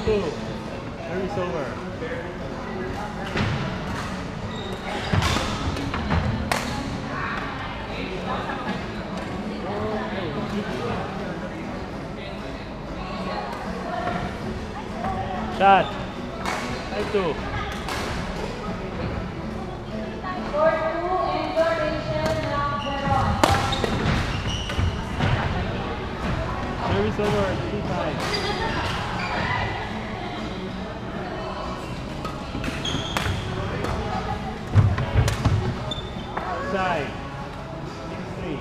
2. Service over. Shot. 5-2. Service over. 3-5. Outside. 6-3.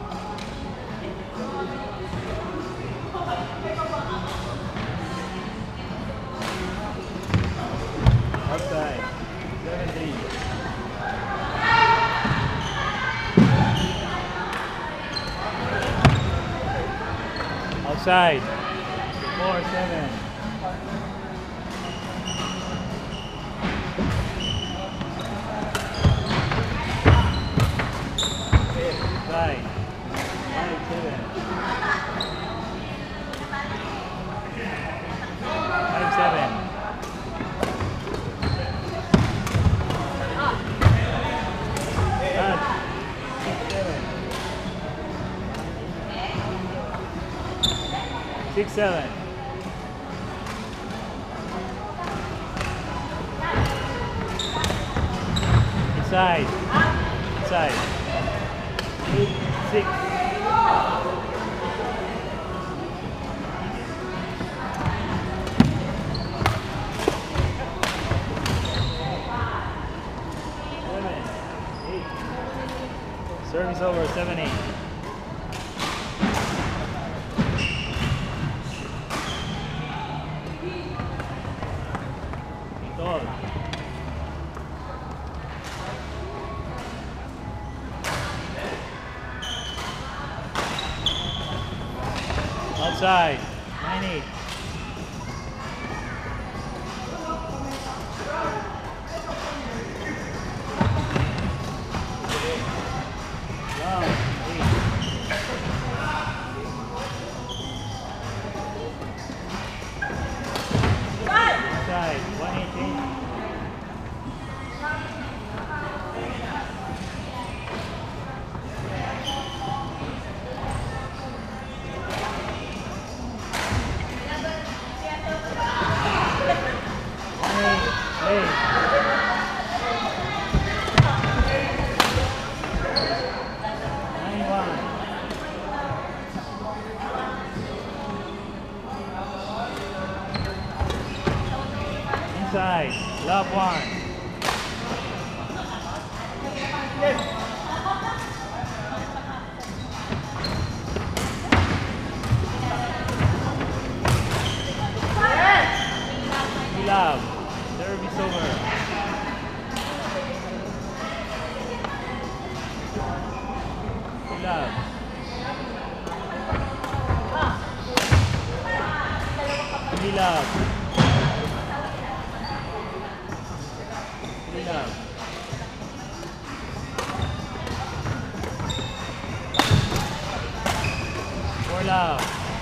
Outside. 7-3. Outside. 4-7. Outside. 5-7. 5-7. Touch. 6-7. 6-7. Inside. Inside. 8-6. Service over. 7-8. Outside. 9-8. Long. 8. Outside. 1-18. Inside, love 1. Love, service over. Love. Love. Love. For love.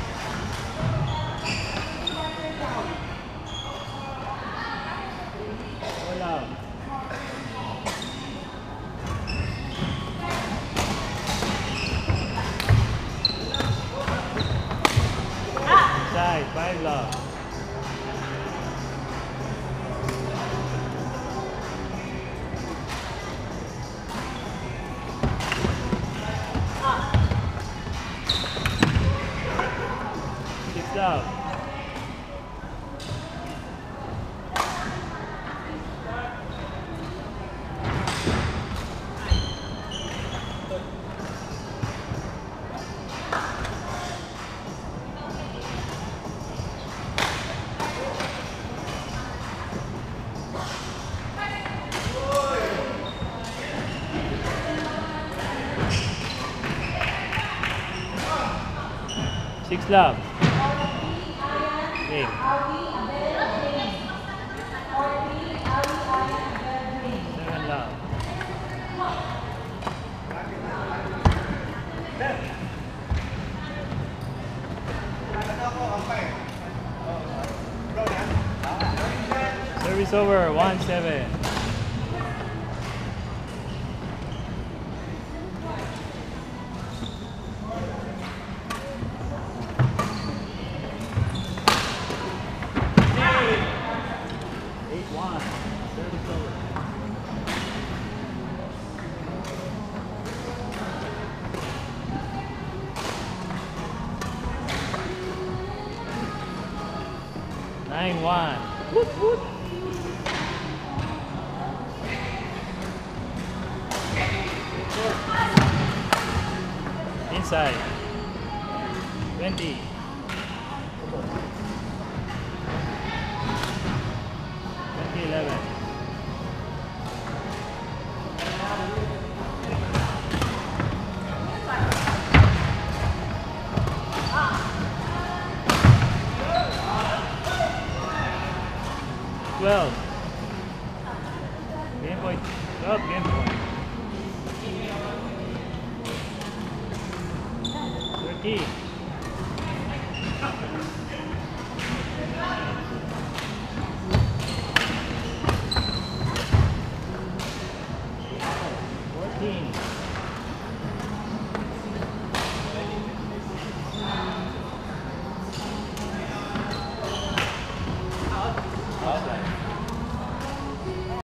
For love. Inside, 5 love. Love. Six love. Okay. 7 love. Ano ako, ang pa eh. Service over. 1-7. Service over. Nine one. Whoop, whoop. Inside. 20. 11. Well, game point. 12 game point. 13.